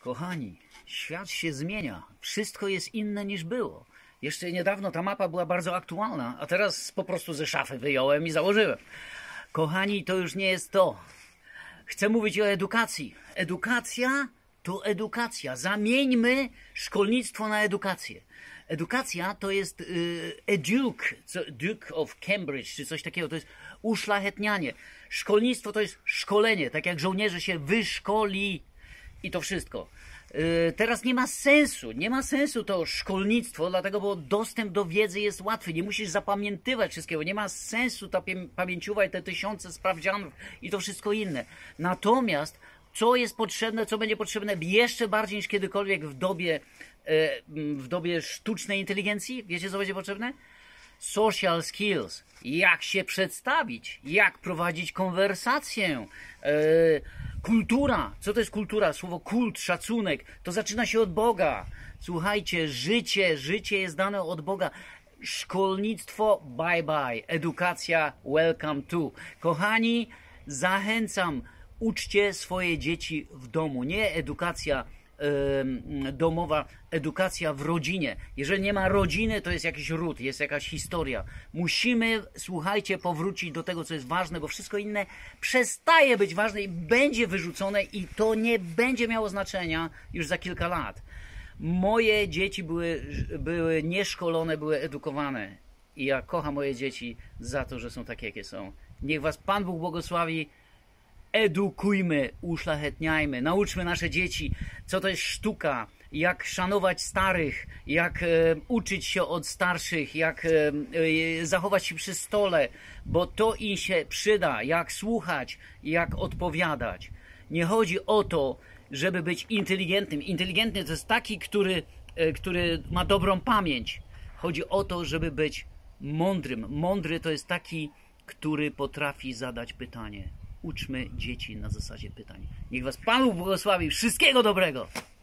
Kochani, świat się zmienia. Wszystko jest inne niż było. Jeszcze niedawno ta mapa była bardzo aktualna, a teraz po prostu ze szafy wyjąłem i założyłem. Kochani, to już nie jest to. Chcę mówić o edukacji. Edukacja to edukacja. Zamieńmy szkolnictwo na edukację. Edukacja to jest Duke of Cambridge, czy coś takiego. To jest uszlachetnianie. Szkolnictwo to jest szkolenie, tak jak żołnierze się wyszkoli i to wszystko. Teraz nie ma sensu to szkolnictwo, dlatego, bo dostęp do wiedzy jest łatwy, nie musisz zapamiętywać wszystkiego, nie ma sensu ta pamięciowa i te tysiące sprawdzianów i to wszystko inne. Natomiast co jest potrzebne, co będzie potrzebne jeszcze bardziej niż kiedykolwiek w dobie sztucznej inteligencji, wiecie co będzie potrzebne? Social skills, jak się przedstawić, jak prowadzić konwersację, kultura. Co to jest kultura? Słowo kult, szacunek, to zaczyna się od Boga. Słuchajcie, życie jest dane od Boga. Szkolnictwo, bye bye. Edukacja, welcome to. Kochani, zachęcam, uczcie swoje dzieci w domu, nie edukacja domowa, edukacja w rodzinie. Jeżeli nie ma rodziny, to jest jakiś ród, jest jakaś historia. Musimy, słuchajcie, powrócić do tego, co jest ważne, bo wszystko inne przestaje być ważne i będzie wyrzucone i to nie będzie miało znaczenia już za kilka lat. Moje dzieci były nieszkolone, były edukowane i ja kocham moje dzieci za to, że są takie, jakie są. Niech was Pan Bóg błogosławi. Edukujmy, uszlachetniajmy, nauczmy nasze dzieci, co to jest sztuka, jak szanować starych, jak uczyć się od starszych, jak zachować się przy stole, bo to im się przyda, jak słuchać, jak odpowiadać. Nie chodzi o to, żeby być inteligentnym. Inteligentny to jest taki, który ma dobrą pamięć. Chodzi o to, żeby być mądrym. Mądry to jest taki, który potrafi zadać pytanie. Uczmy dzieci na zasadzie pytań. Niech was Pan Bóg błogosławi. Wszystkiego dobrego!